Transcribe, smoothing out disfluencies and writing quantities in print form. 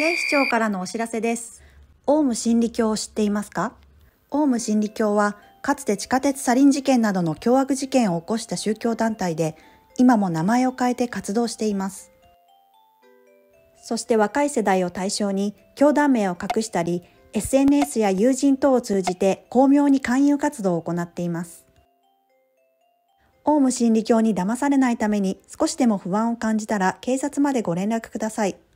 警視庁からのお知らせです。オウム真理教を知っていますか？オウム真理教は、かつて地下鉄サリン事件などの凶悪事件を起こした宗教団体で、今も名前を変えて活動しています。そして若い世代を対象に、教団名を隠したり、SNS や友人等を通じて巧妙に勧誘活動を行っています。オウム真理教に騙されないために少しでも不安を感じたら警察までご連絡ください。